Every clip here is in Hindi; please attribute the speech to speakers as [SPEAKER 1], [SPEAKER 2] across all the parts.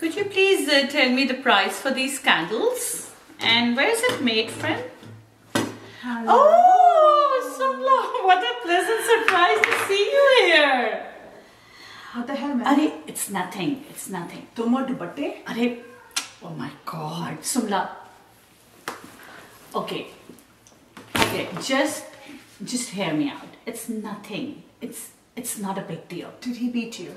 [SPEAKER 1] Could you please tell me the price for these candles? And where is it made from? Hello. Oh, Sumla, what a pleasant surprise to see you here.
[SPEAKER 2] What the hell, man?
[SPEAKER 1] Arey, it's nothing. It's nothing.
[SPEAKER 2] Tumar dupatte?
[SPEAKER 1] Arey, oh my God, Sumla. Okay, just hear me out. It's nothing. It's not a big deal.
[SPEAKER 2] Did he beat you?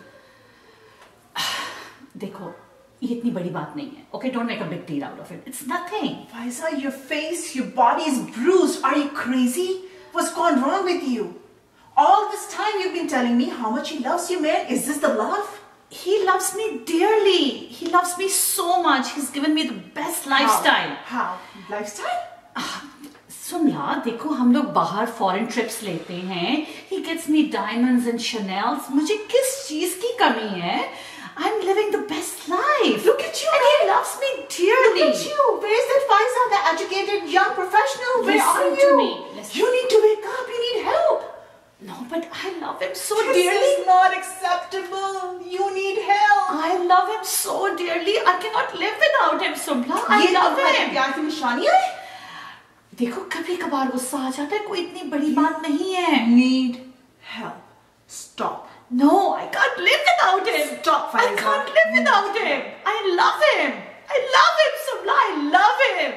[SPEAKER 1] देखो, ये इतनी बड़ी बात नहीं है. Okay, don't make a big deal out of it. It's nothing.
[SPEAKER 2] Faiza, your face, your body is bruised. Are you crazy? What's gone wrong with you? All this time you've been telling me how much he loves you, man. Is this the love?
[SPEAKER 1] He loves me dearly. He loves me so much. He's given me the best lifestyle.
[SPEAKER 2] How? Lifestyle?
[SPEAKER 1] सुमला, देखो हम लोग बाहर फॉरेन ट्रिप्स लेते हैं. He gets me diamonds and Chanels. मुझे किस चीज की कमी है? I'm living the best life.
[SPEAKER 2] Look at you,
[SPEAKER 1] and he loves me dearly.
[SPEAKER 2] Look at you. Where is that Faiza, the educated young professional? Where are you?
[SPEAKER 1] Listen to me. Listen.
[SPEAKER 2] You need to wake up. You need help.
[SPEAKER 1] No, but I love him so
[SPEAKER 2] This
[SPEAKER 1] dearly.
[SPEAKER 2] is not acceptable. You need help.
[SPEAKER 1] I love him so dearly. I cannot live without him, Sumla. I love him.
[SPEAKER 2] प्यार की निशानी है?
[SPEAKER 1] देखो कभी कभार गुस्सा आ जाता है, कोई इतनी बड़ी बात नहीं है.
[SPEAKER 2] Need help. Stop.
[SPEAKER 1] No, I can't live without him.
[SPEAKER 2] Stop, Faiza.
[SPEAKER 1] I can't live without him. I love him. I love him, Sumla. I love him.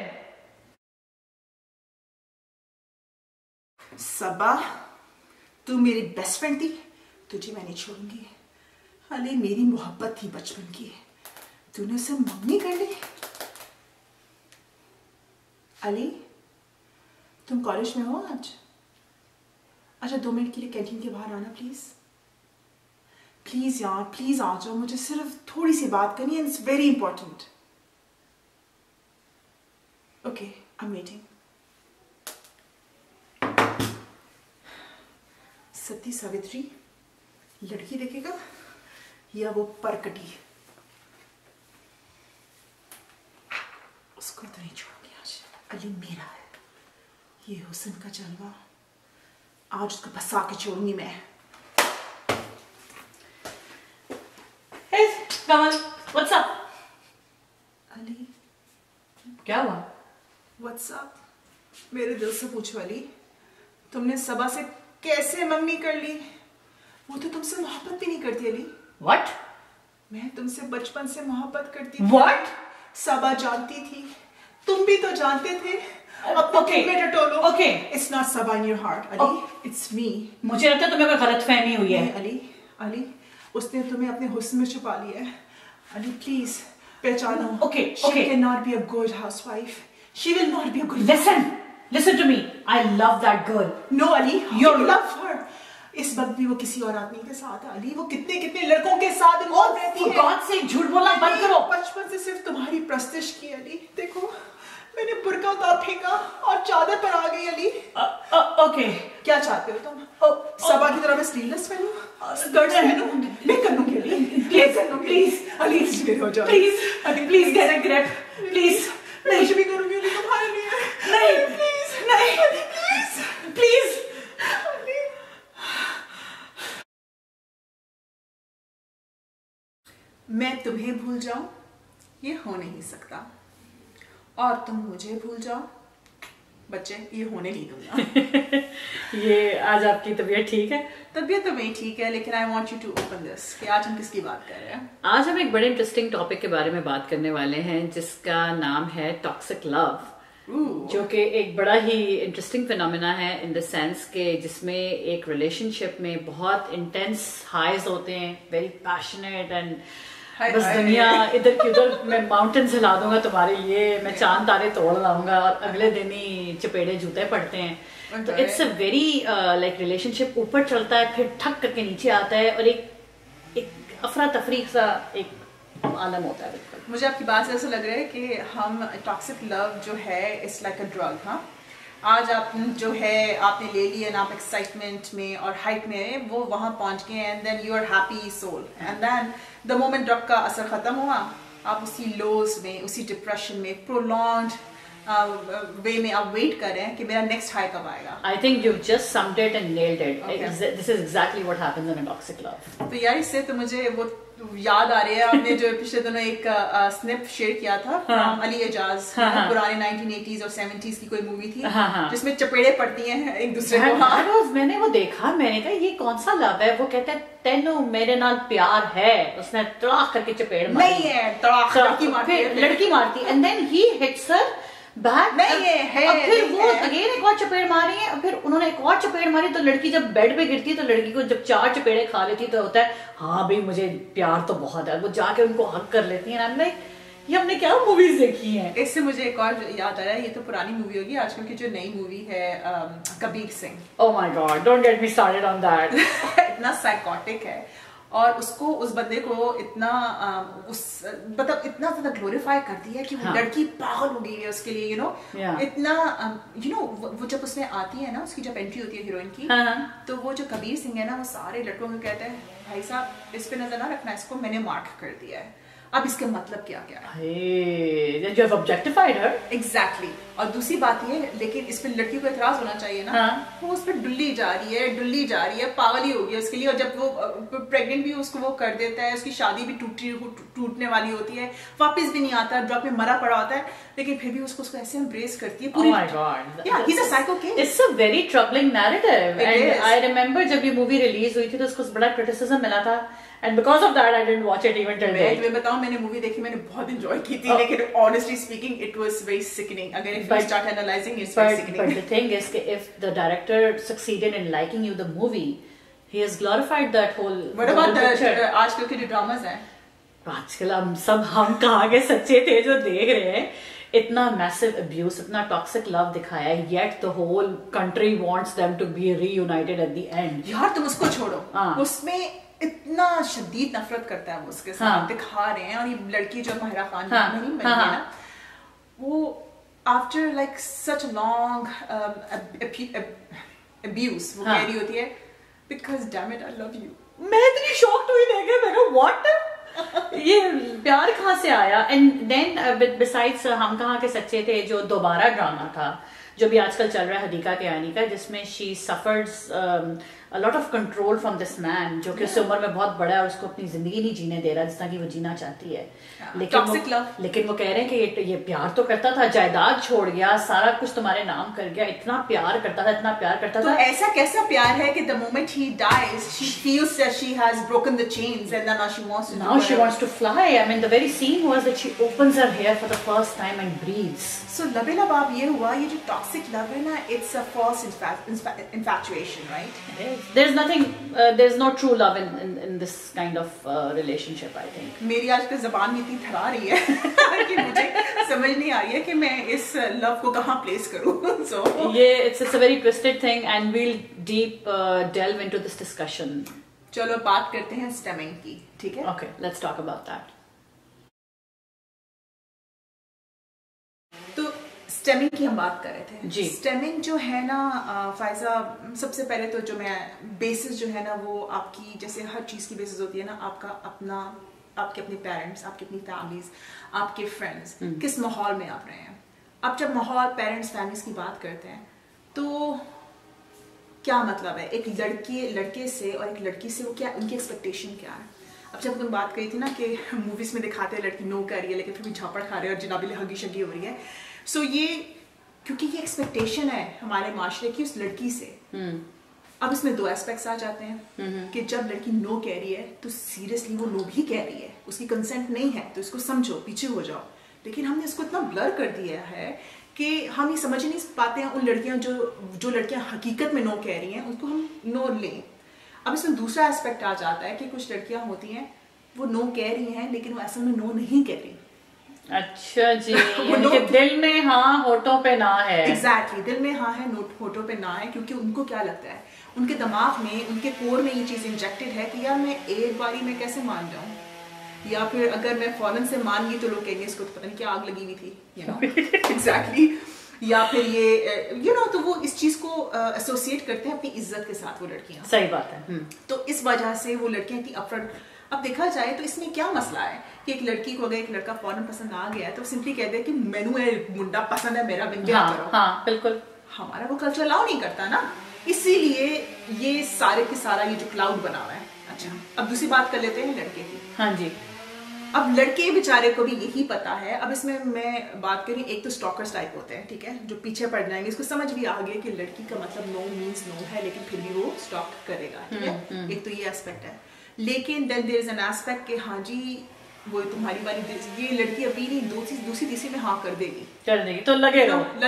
[SPEAKER 2] सबा, तू मेरी बेस्ट फ्रेंड थी. तुझे मैं नहीं छोड़ूंगी. अली मेरी मोहब्बत थी बचपन की. तूने उसे मम्मी कर ली. अली, तुम कॉलेज में हो आज? अच्छा 2 मिनट के लिए कैंटीन के बाहर आना प्लीज. प्लीज यार, प्लीज आ जाओ. मुझे सिर्फ थोड़ी सी बात करनी है. It's very important. Okay, I am waiting. Sati Savitri लड़की देखेगा या वो परकटी? उसको तो नहीं छोड़ूंगी आज. अली मेरा है. ये हुस्न का जलवा आज उसको फंसा के छोड़ूंगी मैं.
[SPEAKER 1] Hey, Kamal, what's up?
[SPEAKER 2] Ali,
[SPEAKER 1] क्या हुआ?
[SPEAKER 2] What's up? मेरे दिल से पूछो अली, तुमने सबा से कैसे मम्मी कर ली? वो तो तुमसे मोहब्बत भी नहीं करती अली.
[SPEAKER 1] What?
[SPEAKER 2] मैं तुमसे बचपन से मोहब्बत करती थी.
[SPEAKER 1] What?
[SPEAKER 2] सबा जानती थी. तुम भी तो जानते थे.
[SPEAKER 1] Okay. Okay.
[SPEAKER 2] It's not Sabah in your heart, Ali. It's me.
[SPEAKER 1] मुझे लगता है तुम्हें कोई गलतफहमी हुई है.
[SPEAKER 2] अली, उसने तुम्हें अपने हुस्न में छुपा लिया है. अली, please, पहचानो.
[SPEAKER 1] Okay.
[SPEAKER 2] She cannot be a good housewife. She will not be a good.
[SPEAKER 1] Listen to me. I love that girl.
[SPEAKER 2] No, Ali. You love her. इस वक्त भी वो किसी और आदमी के साथ है. अली, वो कितने लड़कों के साथ इन्वॉल्व रहती है.
[SPEAKER 1] For God's sake, झूठ बोलना बंद करो.
[SPEAKER 2] बचपन से सिर्फ तुम्हारी प्रस्तिश की अली. देखो, मैंने बुर्का उतार फेंका और चादर पर आ गई अली.
[SPEAKER 1] Okay.
[SPEAKER 2] क्या चाहते हो तुम? सबा की तरह मैं स्लीवलेस पहनूं? स्कर्ट पहनूं? मैं कर लूंगी अली. Please. अली, मेरे हो जाओ.
[SPEAKER 1] Ali, please get a grip. Please.
[SPEAKER 2] मैं कुछ भी करूंगी अली तुम्हारे लिए.
[SPEAKER 1] नहीं. Please.
[SPEAKER 2] मैं तुम्हें भूल जाऊं, ये हो नहीं सकता. और तुम मुझे भूल जाओ, बच्चे, ये होने नहीं दूंगा.
[SPEAKER 1] ये आज आपकी तबीयत ठीक है?
[SPEAKER 2] तबीयत तो मेरी ठीक है, लेकिन I want you to open this कि आज हम किसकी बात कर रहे हैं.
[SPEAKER 1] आज हम एक बड़े इंटरेस्टिंग टॉपिक के बारे में बात करने वाले हैं जिसका नाम है टॉक्सिक लव. जो कि एक बड़ा ही इंटरेस्टिंग फिनोमेना है इन द सेंस के जिसमें एक रिलेशनशिप में बहुत इंटेंस हाइज होते हैं, वेरी पैशनेट एंड बस दुनिया इधर की उधर. मैं माउंटेन्स हिला दूंगा तुम्हारे लिए, मैं चांद तारे तोड़ लाऊंगा और अगले दिन ही चपेड़े जूते पड़ते हैं. तो it's a very like relationship ऊपर चलता है, फिर ठक करके नीचे आता है और एक अफरा तफरी सा एक आलम होता है. बिल्कुल
[SPEAKER 2] मुझे आपकी बात से ऐसा लग रहा है कि हम टॉक्सिक लव जो है इट्स लाइक अ ड्रग. हाँ, आज आप जो है आपने ले लिया ना, आप एक्साइटमेंट में और हाइप में वो वहां पहुंच गए and then you are happy soul and then the moment drug का असर खत्म हुआ, आप उसी लोज में, उसी डिप्रेशन में, प्रोलॉन्ग वे में आप वेट कर रहे हैं कि मेरा नेक्स्ट हाई कब आएगा।
[SPEAKER 1] I think you've just summed it and nailed it.
[SPEAKER 2] Okay.
[SPEAKER 1] This is exactly what happens in a toxic love.
[SPEAKER 2] तो यार इससे तो मुझे वो याद आ रही है, आपने जो पिछले दिनों एक स्निप शेयर किया था फ्रॉम अली एजाज, पुराने 1980s और 70s की कोई मूवी थी जिसमें चपेड़े पड़ती हैं एक दूसरे को।
[SPEAKER 1] मैंने वो देखा, मैंने कहा ये कौन सा लव है? वो कहते हैं तेनू मेरे नाल प्यार है, उसने तड़ाक करके चपेड़ मारी।
[SPEAKER 2] नहीं है, तड़ाक
[SPEAKER 1] लड़की मारती and then he hits her back.
[SPEAKER 2] नहीं है,
[SPEAKER 1] अब फिर वो अगेन एक और चपेड़ मारी है, और फिर उन्होंने एक और चपेड़ मारी, तो लड़की जब बेड पे गिरती है तो लड़की को जब 4 चपेड़े खा लेती है तो होता है हाँ भाई मुझे प्यार तो बहुत है, वो जाके उनको हक कर लेती है। ना ये हमने क्या मूवीज देखी हैं।
[SPEAKER 2] इससे मुझे एक और याद आ रहा है, ये तो पुरानी मूवी होगी, आजकल की जो नई मूवी है Kabir Singh.
[SPEAKER 1] Oh my god, don't get me started on that.
[SPEAKER 2] इतना साइकोटिक है और उसको उस बंदे को इतना मतलब इतना ज्यादा ग्लोरीफाई करती है कि वो लड़की पागल हो गई है उसके लिए, यू नो इतना वो जब उसमें आती है ना, उसकी जब एंट्री होती है हीरोइन की, तो वो जो कबीर सिंह है ना, वो सारे लड़कों को कहते हैं भाई साहब इस पे नजर ना रखना, इसको मैंने मार्क कर दिया है, अब इसके मतलब क्या क्या है।
[SPEAKER 1] You have objectified her.
[SPEAKER 2] Exactly. और दूसरी बात ये, लेकिन इस पे लड़की को एतराज होना चाहिए ना, वो उस पे डुल्ली जा रही है, पागल ही हो गई उसके लिए। और जब वो प्रेग्नेंट भी उसको वो कर देता है, उसकी शादी भी टूटने वाली होती है, वापस भी नहीं आता, ड्रग में मरा पड़ा होता है, लेकिन फिर भी उसको ऐसे एम्ब्रेस करती है पूरी।
[SPEAKER 1] Oh my God.
[SPEAKER 2] Yeah, he's a psycho kid.
[SPEAKER 1] It's a very troubling narrative. And I remember जब ये मूवी रिलीज हुई थी तो उसको बड़ा क्रिटिसिज्म मिला था, and because of that I didn't watch it even till date.
[SPEAKER 2] मैं बताऊं, मैंने मूवी देखी, मैंने बहुत एंजॉय की थी, लेकिन honestly speaking it was very sickening. Again, if you start analyzing, it's very sickening.
[SPEAKER 1] But the thing is that if the director succeeded in liking you the movie, he has glorified that whole.
[SPEAKER 2] What about the आजकल के जो dramas हैं?
[SPEAKER 1] आजकल हम कहाँ के सच्चे थे जो देख रहे हैं। इतना massive abuse, इतना toxic love दिखाया है, yet the whole country wants them to be reunited at the end.
[SPEAKER 2] यार तुम उसको छोड़ो, उसमें इतना शदीद नफरत करता है वो उसके साथ, दिखा रहे हैं। और ये लड़की जो माहिरा खान नहीं बन गई ना, वो after like such long abuse वो कह रही होती है because damn it I love you. मैं इतनी शॉक्ड हुई देख के, मैं कहा व्हाट,
[SPEAKER 1] ये प्यार कहाँ से आया। एंड देन बिसाइड्स हम कहाँ के सच्चे थे, जो दोबारा ड्रामा था जो भी आजकल चल रहा है हदीका कियानी का, जिसमें she suffers a lot of control from this man, जो कि उस उम्र में बहुत बड़ा है और उसको अपनी जिंदगी नहीं जीने दे रहा जितना कि वो जीना चाहती है। लेकिन वो कह रहे हैं कि ये प्यार तो करता था, जायदाद छोड़ गया, सारा कुछ तुम्हारे नाम कर गया, इतना प्यार करता था।
[SPEAKER 2] तो ऐसा कैसा प्यार है कि the moment he dies she feels that she has broken the chains and then now
[SPEAKER 1] she wants to fly. I mean the very scene was that she opens her hair for the first time and breathes.
[SPEAKER 2] So लबेलब आप ये हुआ, ये जो toxic love है ना, it's a false infatuation, right?
[SPEAKER 1] There's nothing, there's no true love in this kind of relationship, I think.
[SPEAKER 2] मेरी आजकल ज़बान में इतनी थरा रही है कि मुझे समझ नहीं आ रही है कि मैं इस लव को कहाँ प्लेस करूँ। So
[SPEAKER 1] it's a very twisted thing, and we'll deep delve into this discussion.
[SPEAKER 2] चलो बात करते हैं स्टेमिंग की, ठीक है?
[SPEAKER 1] Okay, let's talk about that.
[SPEAKER 2] तो स्टेमिंग की हम बात कर रहे थे
[SPEAKER 1] जी।
[SPEAKER 2] स्टेमिंग जो है ना फायजा, सबसे पहले तो जो मैं बेसिस जो है ना, वो आपकी जैसे हर चीज़ की बेसिस होती है ना, आपका अपना, आपके अपने पेरेंट्स, आपकी अपनी फैमिलीज, आपके फ्रेंड्स, किस माहौल में आप रहे हैं। अब जब माहौल, पेरेंट्स, फैमिलीज की बात करते हैं तो क्या मतलब है एक लड़के से और एक लड़की से, वो क्या उनकी एक्सपेक्टेशन क्या है। अब जब तुम बात करी थी ना कि मूवीज में दिखाते हैं लड़की नो कर रही है लेकिन फिर भी झापड़ खा रही है और जनाबिल हगी शगी हो रही है। सो ये क्योंकि ये एक्सपेक्टेशन है हमारे माशरे की उस लड़की से। अब इसमें 2 एस्पेक्ट्स आ जाते हैं कि जब लड़की नो कह रही है तो सीरियसली वो नो भी कह रही है, उसकी कंसेंट नहीं है तो इसको समझो, पीछे हो जाओ। लेकिन हमने इसको इतना ब्लर कर दिया है कि हम ये समझ नहीं पाते हैं उन लड़कियां जो लड़कियां हकीकत में नो कह रही हैं उनको हम नो लें। अब इसमें दूसरा एस्पेक्ट आ जाता है कि कुछ लड़कियां होती हैं वो नो कह रही हैं लेकिन वो असल में नो नहीं कह रही।
[SPEAKER 1] अच्छा जी, उनके दिल में हाँ होठों पे ना है।
[SPEAKER 2] एग्जैक्टली, दिल में हाँ है, होठों पे ना है, क्योंकि उनको क्या लगता है, उनके दिमाग में, उनके कोर में ये चीज इंजेक्टेड है कि यार मैं एक बारी में कैसे मान जाऊं, या फिर अगर मैं फौरन से मान गई तो लोग कहेंगे इसको तो पता नहीं क्या आग लगी हुई थी, एग्जैक्टली। या फिर ये तो वो इस चीज को एसोसिएट करते हैं अपनी इज्जत के साथ वो लड़कियां।
[SPEAKER 1] सही बात है।
[SPEAKER 2] तो इस वजह से वो लड़कियां इतनी अब देखा जाए तो इसमें क्या मसला है कि एक लड़की को अगर एक लड़का फौरन पसंद आ गया तो सिंपली कह दे कि मैनू ये मुंडा पसंद है मेरा ब्याह करो।
[SPEAKER 1] हाँ बिल्कुल,
[SPEAKER 2] हमारा वो कल्चर अलाउ नहीं करता ना, इसीलिए ये सारे के सारा ये जो क्लाउड बना हुआ है। अच्छा, अब दूसरी बात कर लेते हैं लड़के की।
[SPEAKER 1] हाँ जी।
[SPEAKER 2] अब लड़के बेचारे को भी यही पता है। अब इसमें मैं बात करूँ, एक तो स्टॉकर्स टाइप होते हैं, ठीक है, जो पीछे पड़ जाएंगे, इसको समझ भी आ गया कि लड़की का मतलब नो मीन्स नो है, लेकिन फिर भी वो स्टॉक करेगा, ठीक है। एक तो ये एस्पेक्ट है, लेकिन then there is an aspect कि हाँ जी वो तुम्हारी वाली ये लड़की अभी नहीं दूसरी तीसरी में हाँ कर देगी
[SPEAKER 1] तो लगे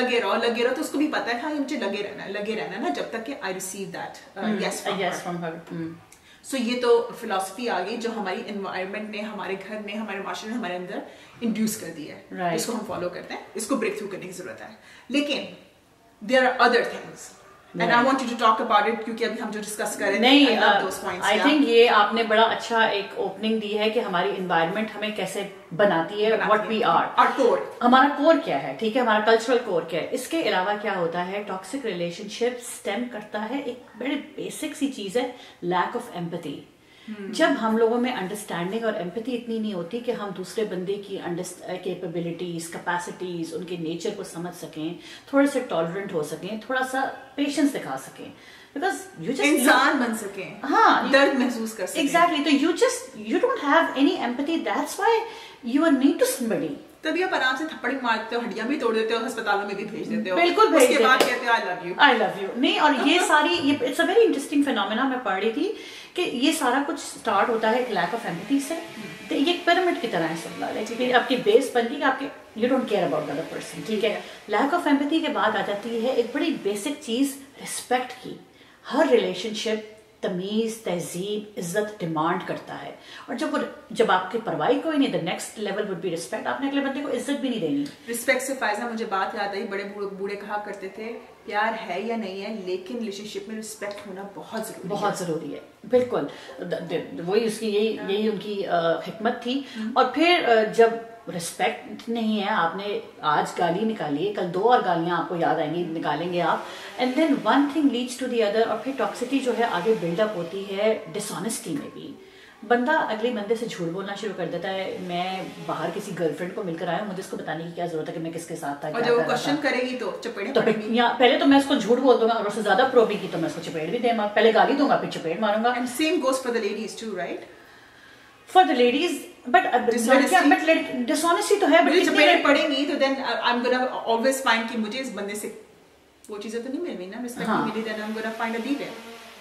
[SPEAKER 1] रहो
[SPEAKER 2] तो उसको भी पता है हाँ मुझे लगे रहना ना जब तक कि I receive that yes from her. So ये तो फिलॉसफी आ गई जो हमारी एनवायरनमेंट ने, हमारे घर ने, हमारे माशरे ने हमारे अंदर इंड्यूस कर दिया है, इसको हम फॉलो करते हैं, इसको ब्रेक थ्रू करने की जरूरत है। लेकिन there are other things and I want you to talk about it, क्योंकि अभी हम जो डिस्कस कर रहे हैं
[SPEAKER 1] आई थिंक ये आपने बड़ा अच्छा एक ओपनिंग दी है कि हमारी एनवायरनमेंट हमें कैसे बनाती है, व्हाट वी आर, कोर, हमारा कोर क्या है, ठीक है, हमारा कल्चरल कोर क्या है। इसके अलावा क्या होता है, टॉक्सिक रिलेशनशिप स्टेम करता है, एक बड़ी बेसिक सी चीज है, लैक ऑफ एम्पैथी। जब हम लोगों में अंडरस्टैंडिंग और एम्पैथी इतनी नहीं होती कि हम दूसरे बंदे की कैपेबिलिटीज, कैपेसिटीज, उनके नेचर को समझ सकें, थोड़े से टॉलरेंट हो सकें, थोड़ा सा पेशेंस दिखा सकें, बिकॉज यू जस्ट
[SPEAKER 2] इंसान बन सके,
[SPEAKER 1] हाँ,
[SPEAKER 2] दर्द महसूस कर सके।
[SPEAKER 1] एग्जैक्टली, तो you don't have any empathy, that's why you are need to somebody.
[SPEAKER 2] तभी आप आराम से थप्पड़ मारते हो, हड्डियां भी तोड़ देते हो, अस्पतालों में भी भेज देते हो,
[SPEAKER 1] बिल्कुल भेज देते हो,
[SPEAKER 2] उसके बाद कहते हो आई लव यू नहीं। और ये सारी it's a very interesting phenomena, मैं पढ़ रही थी कि ये सारा कुछ स्टार्ट होता है एक लैक ऑफ एम्पैथी से। तो ये एक पिरामिड की तरह है सब, लाइक आपकी बेस बनती है आपके you don't care about the other person, ठीक है। लैक ऑफ एम्पैथी के बाद आ जाती है एक बड़ी बेसिक चीज, रिस्पेक्ट की। हर रिलेशनशिप तमीज, तहजीब, इज्जत डिमांड करता है, और जब आपकी परवाह कोई नहीं, the next level would be respect. आपने अगले बंदे को इज्जत भी नहीं देनी। रिस्पेक्ट से फायदा मुझे बात याद आई, बड़े बूढ़े कहा करते थे प्यार है या नहीं है, लेकिन रिलेशनशिप में रिस्पेक्ट होना बहुत जरूरी है।
[SPEAKER 1] बिल्कुल, वही उसकी यही उनकी हिकमत थी। और फिर जब रिस्पेक्ट नहीं है, आपने आज गाली निकाली है, कल 2 और गालियां आपको याद आएंगी, निकालेंगे आप, and then one thing leads to the other, और फिर टॉक्सिसिटी जो है आगे बिल्डअप होती है डिसऑनेस्टी में भी। बंदा अगले बंदे से झूठ बोलना शुरू कर देता है, मैं बाहर किसी गर्लफ्रेंड को मिलकर आया, मुझे इसको बताने की क्या जरूरत है कि मैं किसके साथ था,
[SPEAKER 2] और जब वो क्वेश्चन करेगी तो चपेट
[SPEAKER 1] पड़ेगी। या पहले तो मैं इसको झूठ बोल दूंगा, और उससे ज्यादा प्रोबी की तो मैं इसको चपेट भी दूंगा, पहले गाली दूंगा फिर चपेट मारूंगा।
[SPEAKER 2] And same goes for the ladies too, right?
[SPEAKER 1] For the ladies, but dishonesty तो है, बट
[SPEAKER 2] चपेट पड़ेंगी तो then I am gonna always find कि मुझे इस बंदे से वो चीजें तो नहीं मिल रही ना, रिस्पेक्ट नहीं मिली, then I am gonna find a leader.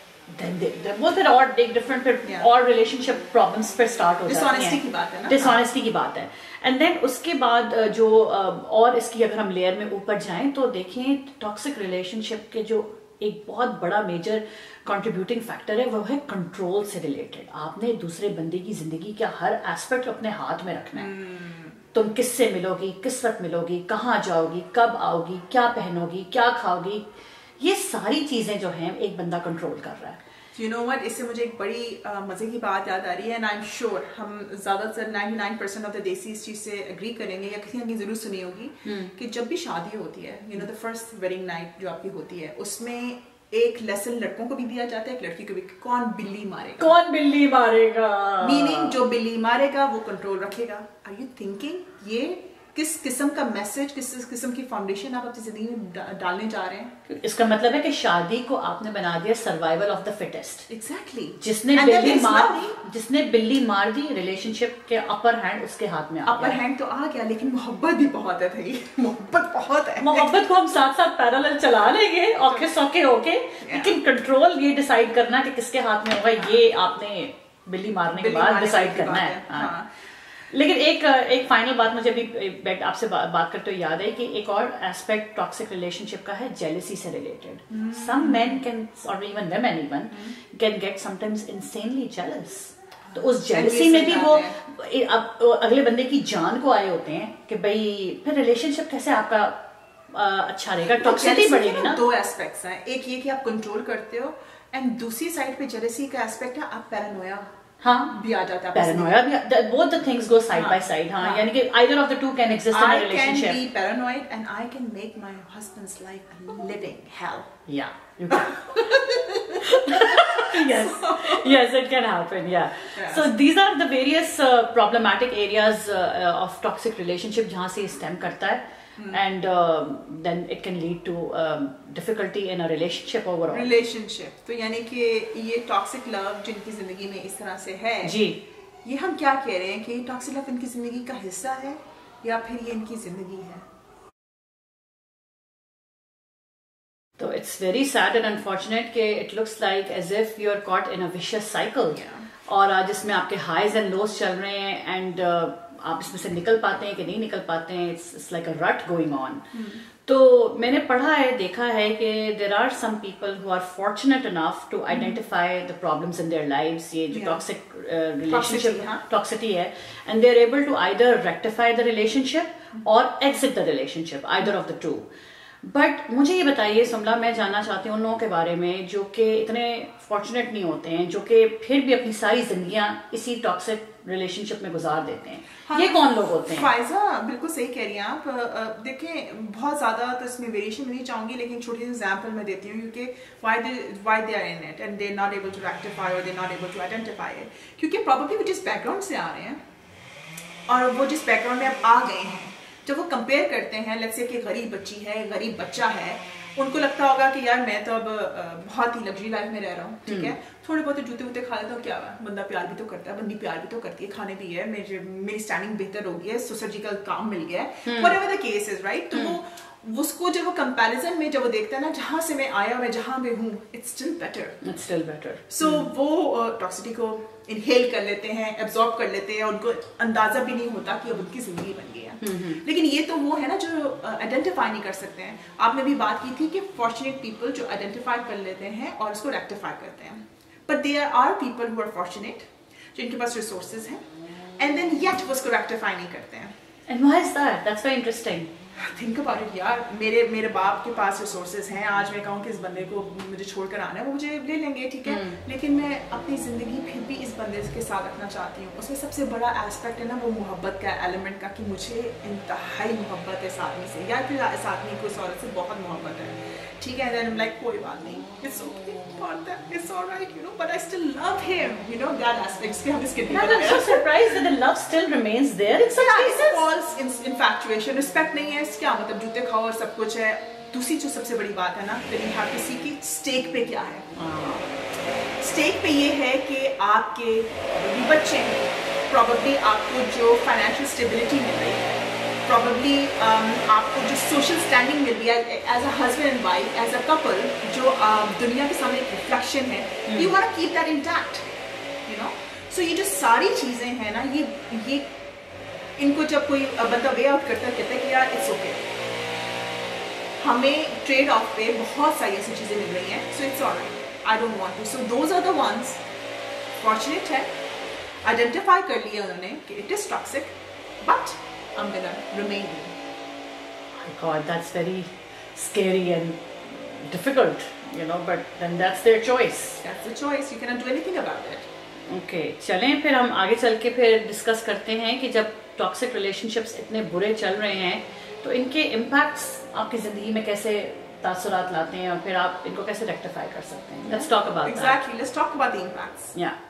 [SPEAKER 1] वो फिर और डिफरेंट फिर और रिलेशनशिप प्रॉब्लम्स फिर स्टार्ट हो जाती हैं।
[SPEAKER 2] डिसऑनेस्टी की बात है ना,
[SPEAKER 1] डिसऑनेस्टी की बात है। एंड देन उसके बाद जो और इसकी अगर हम लेयर में ऊपर जाएं तो देखें, टॉक्सिक रिलेशनशिप के जो एक बहुत बड़ा मेजर कंट्रीब्यूटिंग फैक्टर है वो है कंट्रोल से रिलेटेड। आपने दूसरे बंदे की जिंदगी का हर एस्पेक्ट अपने हाथ में रखना है। तुम किससे मिलोगी, किस वक्त मिलोगी, कहाँ जाओगी, कब आओगी, क्या पहनोगी, क्या खाओगी, ये सारी चीजें जो हैं एक बंदा कंट्रोल कर रहा है।
[SPEAKER 2] You know what, इससे मुझे एक बड़ी मजे की बात याद आ रही है, एंड आई एम श्योर हम ज्यादातर 99% ऑफ द देसी इस चीज से एग्री करेंगे, या किसी ने जरूर सुनी होगी कि जब भी शादी होती है, you know the first wedding night जो आपकी होती है, उसमें एक लेसन लड़कों को भी दिया जाता है, एक लड़की को भी, कौन बिल्ली मारेगा, मीनिंग जो बिल्ली मारेगा वो कंट्रोल रखेगा। आर यू थिंकिंग ये किस किस्म का मैसेज, किस किस्म की फाउंडेशन आप अपनी जिंदगी में डालने जा रहे हैं?
[SPEAKER 1] इसका मतलब है कि शादी को आपने बना दिया survival of the fittest.
[SPEAKER 2] Exactly.
[SPEAKER 1] जिसने बिल्ली मार दी, रिलेशनशिप के अपर हैंड उसके हाथ में
[SPEAKER 2] अपर हैंड तो आ गया, लेकिन मोहब्बत भी बहुत है भाई, मोहब्बत बहुत है।
[SPEAKER 1] मोहब्बत को हम साथ साथ पैरेलल चला लेंगे औखे सौखे होके, लेकिन कंट्रोल ये डिसाइड करना कि किसके हाथ में होगा, ये आपने बिल्ली मारने के बाद डिसाइड करना है। लेकिन एक फाइनल बात मुझे अभी आपसे बात करते हुए याद है कि एक और एस्पेक्ट टॉक्सिक रिलेशनशिप का है जेलसी से रिलेटेड। सम मेन कैन, और even women even can get sometimes insanely jealous. तो उस जेलसी में भी वो अगले बंदे की जान को आए होते हैं कि भाई फिर रिलेशनशिप कैसे आपका अच्छा रहेगा, टॉक्सिसिटी बढ़ेगी ना।
[SPEAKER 2] 2 एस्पेक्ट्स हैं, एक ये कि आप कंट्रोल करते हो, एंड दूसरी साइड पे जेलसी का एस्पेक्ट है, आप पैरानोया भी आ जाता है।
[SPEAKER 1] पैरानोया भी, both the things go side by side। हाँ, यानी कि either of the two can exist in a relationship।
[SPEAKER 2] I can be paranoid and I can make my husband's life a living hell।
[SPEAKER 1] Yeah, you can। Yes, yes, it can happen. Yeah. So these are the various problematic areas of toxic relationship जहाँ से stem करता है, and then it can lead to difficulty in a relationship overall.
[SPEAKER 2] Relationship. तो यानी कि ये toxic love जिनकी जिंदगी में इस तरह से है,
[SPEAKER 1] जी,
[SPEAKER 2] ये हम क्या कह रहे हैं कि toxic love इनकी जिंदगी का हिस्सा है या फिर ये इनकी जिंदगी है?
[SPEAKER 1] तो it's very sad and unfortunate कि it looks like as if you are caught in a vicious cycle. और आज इसमें आपके highs and lows चल रहे हैं, and आप इसमें से निकल पाते हैं कि नहीं निकल पाते हैं. It's like a rut going on. तो मैंने पढ़ा है, देखा है कि there are some people who are fortunate enough to identify the problems in their lives. ये जो toxic relationship toxicity है, and they are able to either rectify the relationship or exit the relationship, either of the two. But मुझे ये बताइए समला, मैं जानना चाहती हूँ उन लोगों के बारे में जो कि इतने फॉर्चुनेट नहीं होते हैं, जो कि फिर भी अपनी सारी जिंदगियां इसी टॉक्सिक रिलेशनशिप में गुजार देते हैं. हाँ, ये कौन लोग होते हैं?
[SPEAKER 2] फायजा बिल्कुल सही कह रही हैं आप. देखें, बहुत ज्यादा तो इसमें वेरिएशन नहीं चाहूंगी, लेकिन छोटी सी एग्जांपल मैं देती हूँ क्योंकि why they are in it and they're not able to rectify or they're not able to identify it. क्योंकि प्रॉब्लली वो जिस बैकग्राउंड से आ रहे हैं और वो जिस बैकग्राउंड में अब आ गए हैं, जब वो कंपेयर करते हैं, लेट्स से कि गरीब बच्ची है, गरीब बच्चा है, उनको लगता होगा कि यार मैं तो अब बहुत ही लग्जरी लाइफ में रह रहा हूँ, ठीक है, थोड़े बहुत जूते वूते खा लेता हूँ, क्या हुआ, बंदा प्यार भी तो करता है, बंदी प्यार भी तो करती है, खाने भी है, मेरी स्टैंडिंग बेहतर हो गई है, सोसाइटी का काम मिल गया है, whatever the case is, right. तो वो उसको जब वो कंपैरिजन में जब वो देखता है ना, जहां से मैं आया, मैं जहां मैं हूँ, इट्स स्टिल बेटर. सो वो टॉक्सिसिटी को इनहेल कर लेते हैं, एब्जॉर्ब कर लेते हैं, उनको अंदाजा भी नहीं होता कि अब उनकी जिंदगी बन गई है. लेकिन ये तो वो है ना जो आइडेंटिफाई नहीं कर सकते हैं. आपने भी बात की थी कि फॉर्चुनेट पीपल जो आइडेंटिफाई कर लेते हैं और उसको रेक्टिफाई करते हैं, but there are people who are fortunate जिनके पास रिसोर्सेज हैं एंड देन येट वो उसको रेक्टिफाई नहीं करते हैं.
[SPEAKER 1] And why is that? That's very interesting.
[SPEAKER 2] Think about it यार. मेरे बाप के पास रिसोर्सेज हैं. आज मैं कहूँ कि इस बंदे को मुझे छोड़कर आना है, वो मुझे ले लेंगे, ठीक है, लेकिन मैं अपनी जिंदगी फिर भी इस बंदे के साथ रखना चाहती हूँ. उसमें सबसे बड़ा एस्पेक्ट है ना वो मोहब्बत का एलिमेंट का, कि मुझे इंतहाई मोहब्बत है इस आदमी से, या फिर इस आदमी को इस औरत से बहुत मोहब्बत है, ठीक है. देन लाइक कोई बात नहीं, it's okay, it's alright, you know, but I still love him, you know, that aspects के हम इसके नहीं.
[SPEAKER 1] I'm so surprised that the love still remains there in such cases.
[SPEAKER 2] False infatuation, respect नहीं है, क्या मतलब जूते खाओ और सब कुछ है. दूसरी जो सबसे बड़ी बात है ना, then you have to see कि स्टेक पे क्या है. स्टेक पे ये है कि आपके बच्चे हैं, प्रॉबली आपको जो फाइनेंशियल स्टेबिलिटी मिल रही है, प्रॉबली आपको जो सोशल स्टैंडिंग मिल रही है as a husband and wife, as a couple, जो दुनिया के सामने एक रिफ्लेक्शन है, you want to keep that intact, you know. So ये जो सारी चीजें हैं ना, ये इनको जब कोई बंदा वे आउट करता है, कहता है कि यार इट्स ओके, हमें ट्रेड ऑफ पे बहुत सारी ऐसी चीजें मिल रही हैं, so it's alright, I don't want to. So those are the ones fortunate है, आइडेंटिफाई कर लिया उन्होंने कि it is toxic, but I'm gonna remain here.
[SPEAKER 1] My God, that's very scary and difficult, you know, but then that's their choice.
[SPEAKER 2] That's the choice. You cannot do anything about it.
[SPEAKER 1] Okay, चलें फिर हम आगे चल के फिर डिस्कस करते हैं कि जब टॉक्सिक रिलेशनशिप्स इतने बुरे चल रहे हैं तो इनके इम्पैक्ट्स आपकी जिंदगी में कैसे तासुरात लाते हैं और फिर आप इनको कैसे रेक्टिफाई कर सकते हैं. Let's talk about that.
[SPEAKER 2] Exactly. Let's talk about the impacts.
[SPEAKER 1] Yeah.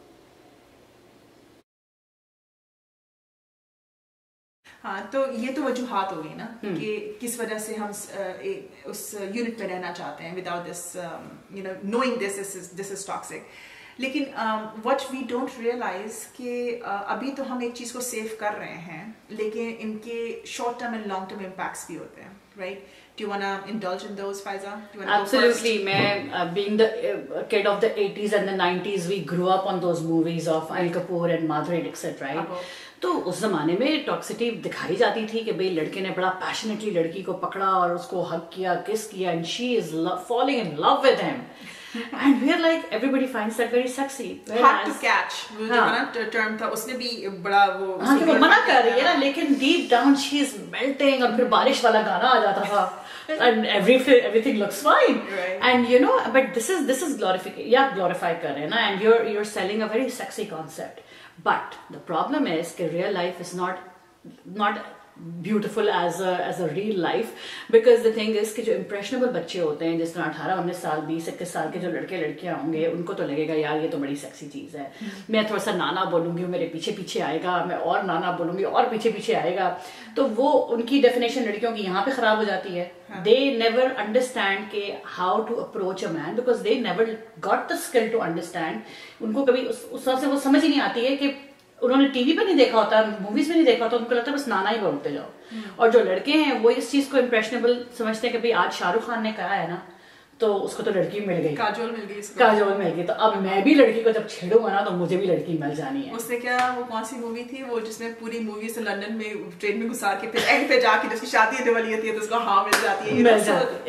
[SPEAKER 2] हाँ, तो ये तो वजूहात हो गई ना कि किस वजह से हम उस यूनिट में रहना चाहते हैं without this, you know, knowing this is toxic. लेकिन व्हाट वी डोंट रियलाइज कि अभी तो हम एक चीज को सेव कर रहे हैं, लेकिन इनके short term and long term impacts भी होते हैं, right. Do you want to indulge in those, Faiza?
[SPEAKER 1] Absolutely. Being the kid of the 80s and the 90s, we grew up on those movies of Anil Kapoor and Madhuri Dixit, right? तो उस जमाने में टॉक्सिसिटी दिखाई जाती थी कि भाई लड़के ने बड़ा पैशनेटली लड़की को पकड़ा और उसको हग किया, किस किया, and she is falling in love with him, and we are like everybody finds that very sexy.
[SPEAKER 2] Hard to catch, वो जो ना टर्म था, उसने भी बड़ा वो,
[SPEAKER 1] हाँ, वो मना कर रही है ना, लेकिन deep down she is melting. और फिर बारिश वाला गाना आ जाता था and everything looks fine,
[SPEAKER 2] right.
[SPEAKER 1] And you know, but this is glorification. Yeah, glorify कर रहे हैं ना, and you're selling a very sexy concept. But the problem is that real life is not beautiful as a real life, because the thing is कि जो इम्प्रेशनेबल बच्चे होते हैं, जिस तरह 18-19 साल 20-21 साल के जो लड़के लड़कियां होंगे, उनको तो लगेगा यार ये तो बड़ी सेक्सी चीज है, मैं थोड़ा सा नाना बोलूंगी, मेरे पीछे पीछे आएगा, मैं और नाना बोलूंगी और पीछे पीछे आएगा, तो वो उनकी डेफिनेशन लड़कियों की यहाँ पे खराब हो जाती है. दे नेवर अंडरस्टैंड के how to approach a man, because they never got the skill to understand. उनको कभी उस तरह से वो समझ ही नहीं आती है कि उन्होंने टीवी पे नहीं देखा होता, मूवीज में नहीं देखा होता, उनको लगता है बस नाना ही बोलते जाओ. और जो लड़के हैं वो इस चीज को इम्प्रेशनेबल समझते हैं कि भाई आज शाहरुख खान ने कहा है ना, तो उसको तो लड़की मिल गई,
[SPEAKER 2] काजोल मिल गई इसको.
[SPEAKER 1] काजोल मिल गई, तो अब मैं भी लड़की को जब छेड़ूंगा ना तो मुझे भी लड़की मिल जानी है.
[SPEAKER 2] उसने क्या, वो कौन सी मूवी थी वो जिसमें पूरी मूवी से लंदन में ट्रेन में घुसा के फिर एंड पे जाके जिसकी शादी होने वाली होती है तो उसको हाँ मिल जाती है,
[SPEAKER 1] मिल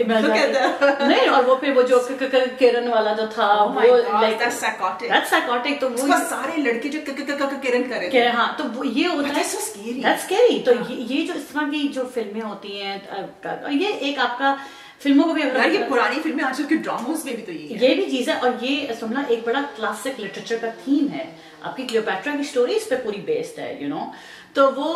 [SPEAKER 1] जाती नहीं. और वो फिर वो जो किरण वाला जो था वो लाइक दैट्स साइकोटिक. तो वो
[SPEAKER 2] सारे लड़के जो किरण कर रहे थे,
[SPEAKER 1] हाँ, तो वो ये होता है दैट्स स्कैरी. तो ये जो इस तरह की जो फिल्में होती हैं, ये एक आपका फिल्मों को भी अगर
[SPEAKER 2] ये पुरानी फिल्में आजकल के ड्रामास में भी तो ये
[SPEAKER 1] भी चीज है. और ये सुनना एक बड़ा क्लासिक लिटरेचर का थीम है. आपकी क्लियोपैट्रा की स्टोरी इस पे पूरी बेस्ड है, यू नो. तो वो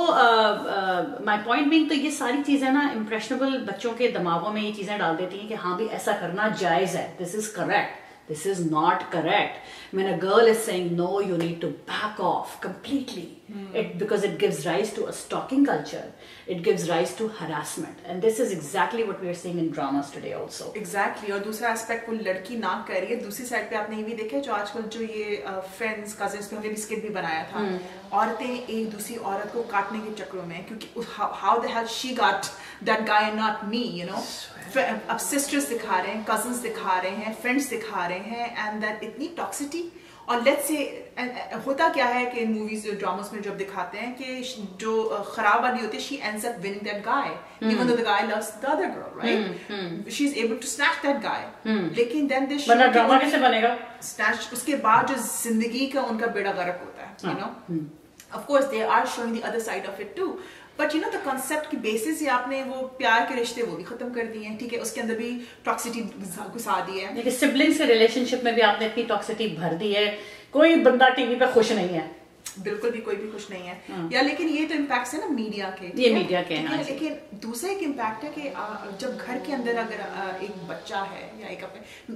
[SPEAKER 1] माय पॉइंट बीइंग, तो ये सारी चीजें ना इम्प्रेशनेबल बच्चों के दिमागों में ये चीजें डाल देती हैं कि हाँ भी ऐसा करना जायज है, this is correct, this is not correct. When a girl is saying no, you need to back off completely. Because it gives rise to a stalking culture. It gives rise to harassment. And this is exactly what we are seeing in dramas today also.
[SPEAKER 2] Exactly. और दूसरा एस्पेक्ट वो लड़की ना कर रही है. दूसरी साइड पे आपने ये भी देखा जो आजकल जो ये फ्रेंड्स कजिन्स पे हमने बिस्किट भी बनाया था, औरतें एक दूसरी औरत को काटने के चक्रों में, क्योंकि how the hell she got that guy and not me, you know. अब सिस्टर्स दिखा रहे हैं, कजिन्स दिखा रहे हैं, फ्रेंड्स दिखा रहे हैं, एंड दैट इतनी टॉक्सिटी. और लेट्स से होता क्या है कि मूवीज ड्रामास में जब दिखाते हैं कि जो खराब वाली होती है, she ends up winning that guy even though the guy loves the other girl, right. She is able to snatch that guy. लेकिन देन दिस
[SPEAKER 1] ड्रामा कैसे बनेगा?
[SPEAKER 2] स्नैच उसके बाद जो जिंदगी का उनका बेड़ा गर्क होता है, you know. Of course they are showing the other side of it too, but you know the concept की बेसिस ही आपने वो प्यार के रिश्ते वो भी खत्म कर दिए हैं. ठीक है, उसके अंदर भी टॉक्सिटी घुसा दी है.
[SPEAKER 1] लेकिन सिबलिंग्स के रिलेशनशिप में भी आपने इतनी टॉक्सिटी भर दी है, कोई बंदा टीवी पे खुश नहीं है.
[SPEAKER 2] बिल्कुल भी कोई भी खुश नहीं है. या लेकिन ये तो इम्पैक्ट है ना मीडिया के,
[SPEAKER 1] ये मीडिया के हैं.
[SPEAKER 2] लेकिन दूसरा एक इम्पैक्ट है कि जब घर के अंदर अगर एक बच्चा है या एक अपने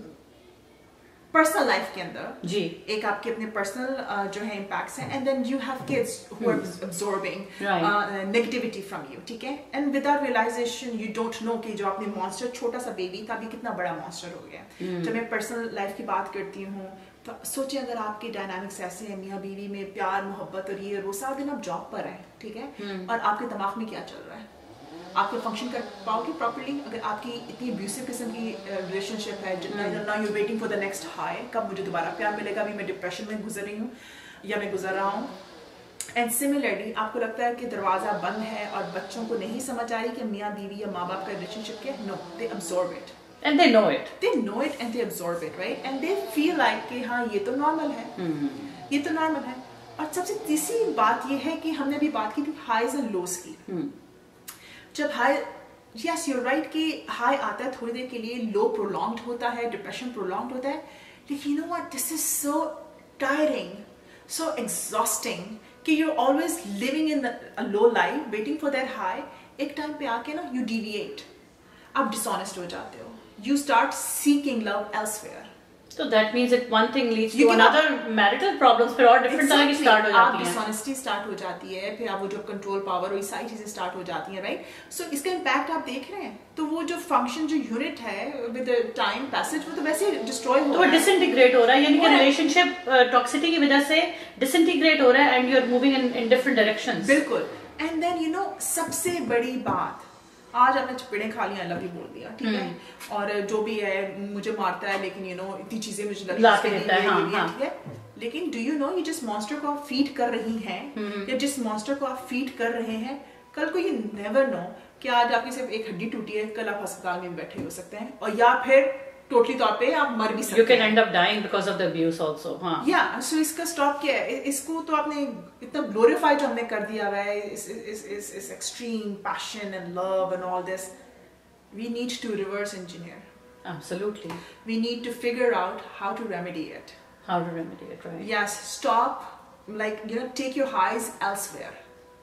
[SPEAKER 2] पर्सनल लाइफ के अंदर
[SPEAKER 1] जी
[SPEAKER 2] एक आपके अपने पर्सनल जो है इम्पैक्ट्स हैं, and then you have kids who are absorbing negativity from you. ठीक है, and without realisation you don't know कि जो आपने मॉन्स्टर छोटा सा बेबी था अभी कितना बड़ा मॉन्स्टर हो गया. जब मैं पर्सनल लाइफ की बात करती हूँ तो सोचिए अगर आपके डायनामिक्स ऐसे हैं मियाँ बीवी में, प्यार मोहब्बत और ये वो, सारा दिन आप जॉब पर हैं, ठीक है, और आपके दिमाग में क्या चल रहा है, आपके फंक्शन कर पाओगे प्रॉपर्ली अगर आपकी इतनी अब्यूसिव किस्म की रिलेशनशिप है. Now you waiting for the next high, कब मुझे दोबारा प्यार मिलेगा, अभी मैं डिप्रेशन में गुजर रही हूँ या मैं गुजर रहा हूँ. एंड सिमिलरली आपको लगता है कि दरवाजा बंद है और बच्चों को नहीं समझ आ रही कि मियाँ बीवी या माँ बाप का रिलेशनशिप क्या है. No, they absorb it
[SPEAKER 1] and they know it
[SPEAKER 2] and they absorb it, right, and they feel like कि हाँ ये तो नॉर्मल है, ये तो नॉर्मल है. और सबसे तीसरी बात ये है कि हमने अभी बात की थी हाईज एंड लोज की. जब हाई, यस यू राइट कि हाई आता है थोड़ी देर के लिए, लो प्रोलॉन्ग्ड होता है, डिप्रेशन प्रोलॉन्ग्ड होता है, लेकिन you know what, this is so tiring, so exhausting कि you are always living in a low life waiting for that high. एक टाइम पे आके ना यू डिविएट, आप डिसऑनेस्ट हो जाते हो, you start seeking love elsewhere.
[SPEAKER 1] So that means that one thing leads to another, marital problems फिर और different तरह की start हो जाती हैं.
[SPEAKER 2] Dishonesty start हो जाती है, फिर आप वो जो control power और ये सारी चीजें start हो जाती हैं, right? So इसका impact आप देख रहे हैं, तो वो जो function जो unit है with the time passage वो तो वैसे destroy हो रहा है,
[SPEAKER 1] तो disintegrate हो रहा है, यानी कि relationship toxicity की वजह से disintegrate हो रहा है and you are moving in different directions.
[SPEAKER 2] बिल्कुल. And then you know सबसे बड़ी बात, आज आपने चपेड़े खा लिया, अलग ही बोल दिया, ठीक है, और जो भी है मुझे मारता है, लेकिन यू नो इतनी चीजें मुझे लगती है, लेकिन डू यू नो ये जिस मॉन्स्टर को आप फीड कर रही हैं या जिस मॉन्स्टर को आप फीड कर रहे हैं, कल को ये नेवर नो कि आज आपकी सिर्फ एक हड्डी टूटी है, कल आप अस्पताल में बैठे हो सकते हैं, और या फिर टोटली तौर पे आप मर भी सकते हैं.
[SPEAKER 1] You can end up dying because of the abuse also. हाँ.
[SPEAKER 2] Yeah, so इसका स्टॉप क्या है? इसको तो आपने इतना ग्लोरीफाई जो हमने कर दिया हुआ है, इस extreme passion and love and all this, we need to reverse engineer.
[SPEAKER 1] Absolutely.
[SPEAKER 2] We need to figure out how to remedy it.
[SPEAKER 1] How to remedy it, right?
[SPEAKER 2] Yes, stop, like you know, take your highs elsewhere.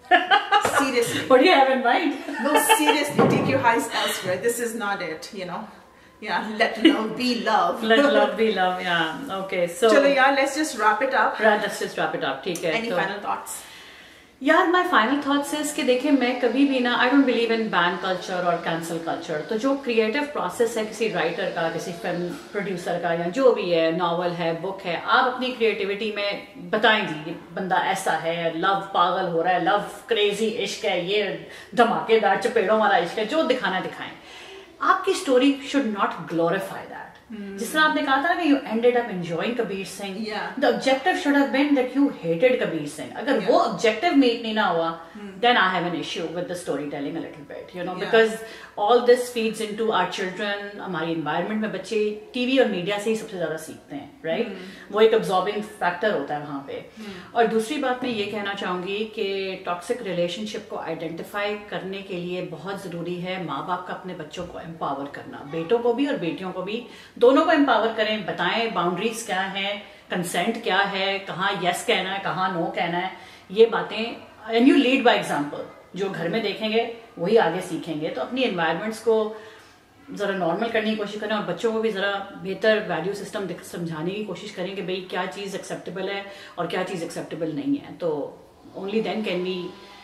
[SPEAKER 2] Seriously.
[SPEAKER 1] What do you have in mind?
[SPEAKER 2] No, seriously, take your eyes elsewhere. This is not it, you know. Yeah, let love be love.
[SPEAKER 1] Let love be love. Yeah. Okay. So.
[SPEAKER 2] Chalo yaar, let's just wrap it up.
[SPEAKER 1] Right, let's just wrap it up. ठीक है.
[SPEAKER 2] Any final thoughts?
[SPEAKER 1] यार my final thoughts is कि देखिए मैं कभी भी ना I don't believe in ban culture और cancel culture. तो जो creative process है किसी writer का, किसी film producer का या जो भी है, novel है, book है, आप अपनी creativity में बताएं जी ये बंदा ऐसा है, love पागल हो रहा है, love crazy इश्क है, ये धमाकेदार चपेड़ों वाला इश्क है, जो दिखाना दिखाएं. आपकी story should not glorify that. जिस तरह आपने कहा था ना कि you ended up enjoying Kabir Singh.
[SPEAKER 2] Yeah.
[SPEAKER 1] The objective should have been that you hated Kabir Singh. अगर वो objective meet नहीं ना हुआ, then I have an issue with the storytelling a little bit, you know, because all this feeds into our children. हमारी environment में बच्चे TV और media से ही सबसे ज़्यादा सीखते हैं, right? वो एक absorbing factor होता है वहाँ पे. और दूसरी बात मैं ये कहना चाहूँगी कि toxic relationship को identify करने के लिए बहुत ज़रूरी है माँ बाप का अपने बच्चों को empower करना, बेटों को भी और बेटियों को भी, दोनों को एम्पावर करें, बताएं बाउंड्रीज क्या है, कंसेंट क्या है, कहाँ यस कहना है, कहाँ नो कहना है, ये बातें. And you lead by example. जो घर में देखेंगे वही आगे सीखेंगे. तो अपनी एनवायरमेंट्स को जरा नॉर्मल करने की कोशिश करें और बच्चों को भी जरा बेहतर वैल्यू सिस्टम समझाने की कोशिश करें कि भाई क्या चीज़ एक्सेप्टेबल है और क्या चीज़ एक्सेप्टेबल नहीं है. तो only then can we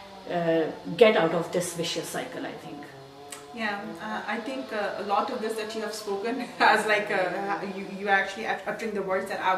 [SPEAKER 1] get out of this vicious cycle, I think.
[SPEAKER 2] Yeah, I think a lot of this that you have spoken as like you actually uttering the words that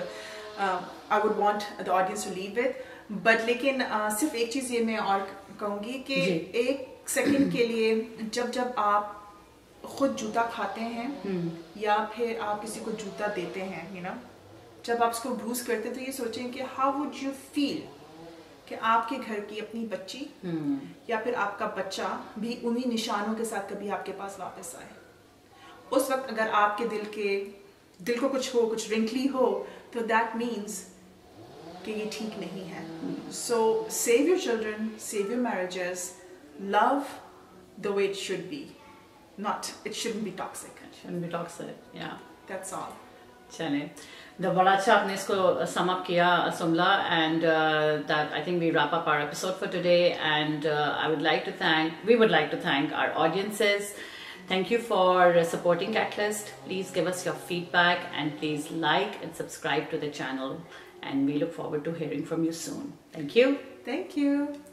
[SPEAKER 2] I would want the audience to leave with. But लेकिन सिर्फ एक चीज़ ये मैं और कहूँगी कि एक सेकंड के लिए जब आप खुद जूता खाते हैं या फिर आप किसी को जूता देते हैं, you know, जब आप उसको ब्रूज करते हैं तो ये सोचें कि how would you feel कि आपके घर की अपनी बच्ची या फिर आपका बच्चा भी उन्हीं निशानों के साथ कभी आपके पास वापस आए. उस वक्त अगर आपके दिल को कुछ हो, कुछ रिंकली हो, तो दैट मीन्स कि ये ठीक नहीं है. So save your children, save your marriages, love the way it should be, not it shouldn't be toxic.
[SPEAKER 1] Shouldn't be toxic. Yeah.
[SPEAKER 2] That's all.
[SPEAKER 1] चलें. बड़ा अच्छा आपने इसको sum up किया, Sumla, and that I think we wrap up our episode for today. And we would like to thank our audiences. Thank you for supporting Catalyst. Please give us your feedback and please like and subscribe to the channel. And we look forward to hearing from you soon. Thank you.
[SPEAKER 2] Thank you.